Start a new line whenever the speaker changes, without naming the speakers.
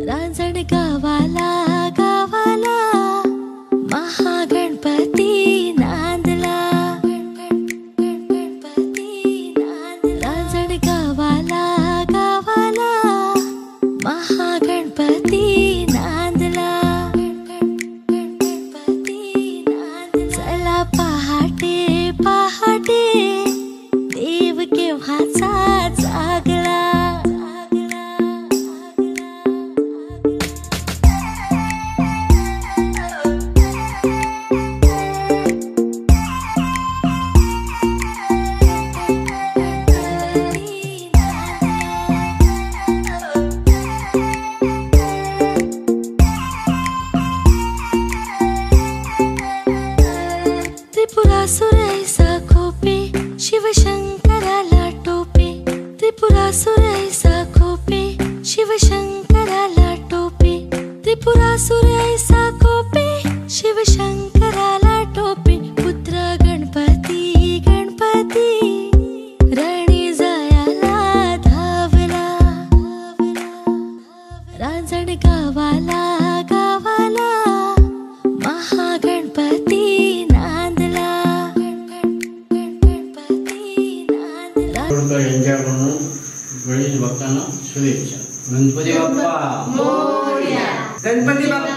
रांजण गावाला गावाला महागणपती नांदला। रांजण गावाला गावाला महागणपती नांदला। चला पहाटे पहाटे देव केव्हाचा जागला। त्रिपुरासुर ऐसा खोपे शिवशंकराला टोपे। त्रिपुरासुर ऐसा खोपे शिवशंकराला टोपे। त्रिपुरासुर ऐसा खोपे शिवशंकराला टोपे। पुत्र गणपती गणपती रणी जायाला धावला। रांजण गावाला गावाला महागणपती
एन्जॉय म्हणून गणेश भक्तांना शुभेच्छा। गणपती बाप्पा मोरया।
गणपती बाप्पा